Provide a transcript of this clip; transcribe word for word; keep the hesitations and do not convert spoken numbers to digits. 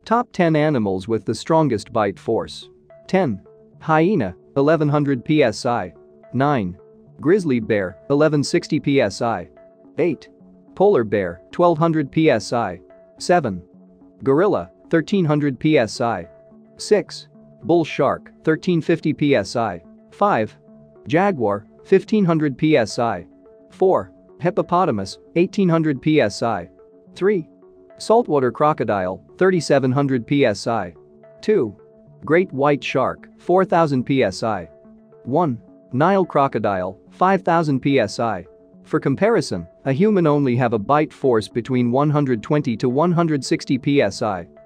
Top ten animals with the strongest bite force. ten. Hyena, eleven hundred P S I. nine. Grizzly bear, eleven sixty P S I. eight. Polar bear, twelve hundred P S I. seven. Gorilla, thirteen hundred P S I. six. Bull shark, thirteen fifty P S I. five. Jaguar, fifteen hundred P S I. four. Hippopotamus, eighteen hundred P S I. three. Saltwater crocodile, thirty-seven hundred P S I. two. Great white shark, four thousand P S I. one. Nile crocodile, five thousand P S I. For comparison, a human only have a bite force between one hundred twenty to one hundred sixty P S I.